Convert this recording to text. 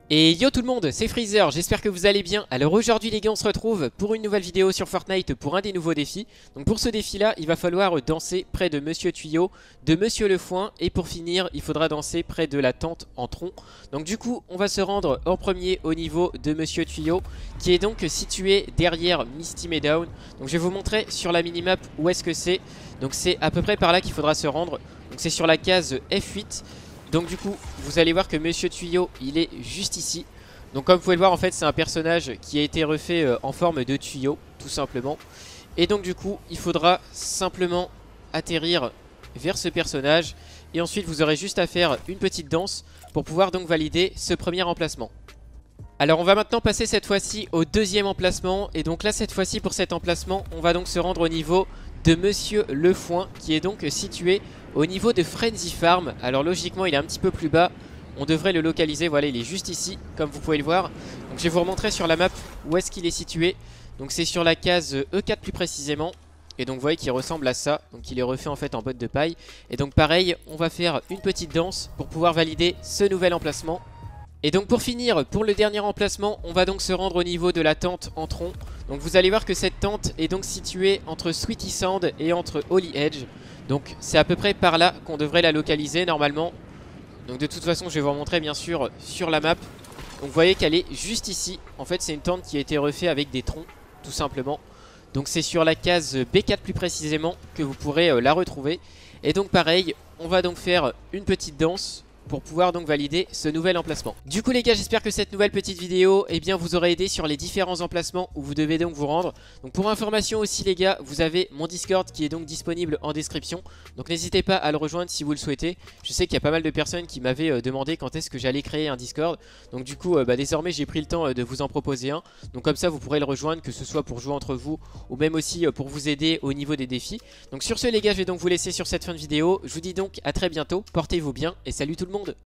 Et yo tout le monde, c'est Freezer, j'espère que vous allez bien. Alors aujourd'hui les gars, on se retrouve pour une nouvelle vidéo sur Fortnite pour un des nouveaux défis. Donc pour ce défi là, il va falloir danser près de Monsieur Tuyau, de Monsieur Le Foin, et pour finir, il faudra danser près de la tente en tronc. Donc du coup, on va se rendre en premier au niveau de Monsieur Tuyau, qui est donc situé derrière Misty Meadow. Donc je vais vous montrer sur la minimap où est-ce que c'est. Donc c'est à peu près par là qu'il faudra se rendre. Donc c'est sur la case F8. Donc du coup, vous allez voir que Monsieur Tuyau, il est juste ici. Donc comme vous pouvez le voir, en fait, c'est un personnage qui a été refait en forme de tuyau, tout simplement. Et donc du coup, il faudra simplement atterrir vers ce personnage. Et ensuite, vous aurez juste à faire une petite danse pour pouvoir donc valider ce premier emplacement. Alors on va maintenant passer cette fois-ci au deuxième emplacement. Et donc là, cette fois-ci, pour cet emplacement, on va donc se rendre au niveau de Monsieur Le Foin, qui est donc situé au niveau de Frenzy Farm. Alors logiquement, il est un petit peu plus bas. On devrait le localiser, voilà, il est juste ici, comme vous pouvez le voir. Donc je vais vous remontrer sur la map où est-ce qu'il est situé. Donc c'est sur la case E4 plus précisément. Et donc vous voyez qu'il ressemble à ça. Donc il est refait en fait en botte de paille. Et donc pareil, on va faire une petite danse pour pouvoir valider ce nouvel emplacement. Et donc pour finir, pour le dernier emplacement, on va donc se rendre au niveau de la tente en tronc. Donc vous allez voir que cette tente est donc située entre Sweetie Sound et entre Holly Edge. Donc c'est à peu près par là qu'on devrait la localiser normalement. Donc de toute façon, je vais vous remontrer bien sûr sur la map. Donc vous voyez qu'elle est juste ici. En fait c'est une tente qui a été refaite avec des troncs, tout simplement. Donc c'est sur la case B4 plus précisément que vous pourrez la retrouver. Et donc pareil, on va donc faire une petite danse pour pouvoir donc valider ce nouvel emplacement. Du coup les gars, j'espère que cette nouvelle petite vidéo vous aura aidé sur les différents emplacements où vous devez donc vous rendre. Donc pour information aussi les gars, vous avez mon Discord qui est donc disponible en description. Donc n'hésitez pas à le rejoindre si vous le souhaitez. Je sais qu'il y a pas mal de personnes qui m'avaient demandé quand est-ce que j'allais créer un Discord. Donc du coup désormais j'ai pris le temps de vous en proposer un. Donc comme ça vous pourrez le rejoindre, que ce soit pour jouer entre vous ou même aussi pour vous aider au niveau des défis. Donc sur ce les gars, je vais donc vous laisser sur cette fin de vidéo. Je vous dis donc à très bientôt, portez-vous bien et salut tout le monde.